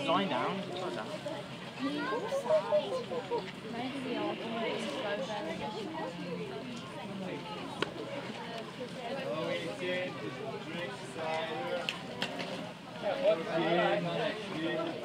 Lying down. Lying down. Maybe the argument is go better. Drink cider.